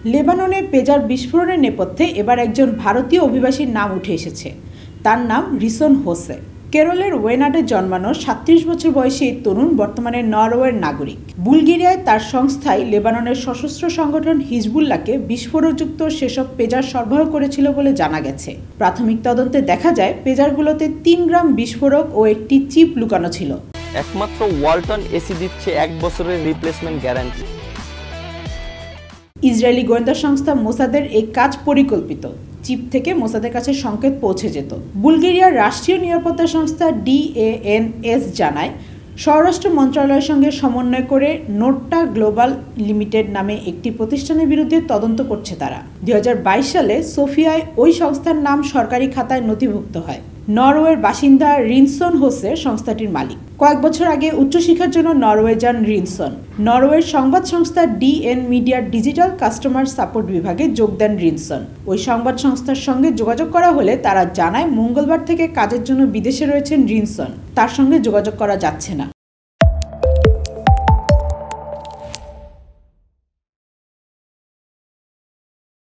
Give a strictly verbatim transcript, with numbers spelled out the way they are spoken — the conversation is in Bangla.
লেবাননে পেজার বিস্ফোরণের নেপথ্যে এবার একজন ভারতীয় অভিবাসীর নাম উঠে এসেছে। তার নাম রিসন হোসে। কেরলের ওয়েনাডে জন্মানো সাতত্রিশ বছর বয়সী এই তরুণ বর্তমানে নরওয়ের নাগরিক। বুলগেরিয়ায় তার সংস্থায় লেবাননের সশস্ত্র সংগঠন হিজবুল্লাহকে বিস্ফোরকযুক্ত সেসব পেজার সরবরাহ করেছিল বলে জানা গেছে। প্রাথমিক তদন্তে দেখা যায় পেজারগুলোতে তিন গ্রাম বিস্ফোরক ও একটি চিপ লুকানো ছিল। একমাত্র ওয়ালটন এসি দিচ্ছে এক বছরের রিপ্লেসমেন্ট গ্যারান্টি। ইসরায়েলি গোয়েন্দা সংস্থা মোসাদের এই কাজ পরিকল্পিত। চিপ থেকে মোসাদের কাছে সংকেত পৌঁছে যেত। বুলগেরিয়ার রাষ্ট্রীয় নিরাপত্তা সংস্থা ডিএএনএস জানায়, স্বরাষ্ট্র মন্ত্রণালয়ের সঙ্গে সমন্বয় করে নোটটা গ্লোবাল লিমিটেড নামে একটি প্রতিষ্ঠানের বিরুদ্ধে তদন্ত করছে তারা। দুই হাজার বাইশ সালে সোফিয়ায় ওই সংস্থার নাম সরকারি খাতায় নথিভুক্ত হয়। নরওয়ের বাসিন্দা রিনসন হোসে সংস্থাটির মালিক। কয়েক বছর আগে উচ্চশিক্ষার জন্য নরওয়ে যান রিনসন। নরওয়ের সংবাদ সংস্থা ডিএন মিডিয়ার ডিজিটাল কাস্টমার সাপোর্ট বিভাগে যোগ দেন রিনসন। ওই সংবাদ সংস্থার সঙ্গে যোগাযোগ করা হলে তারা জানায় মঙ্গলবার থেকে কাজের জন্য বিদেশে রয়েছেন রিনসন। তার সঙ্গে যোগাযোগ করা যাচ্ছে না।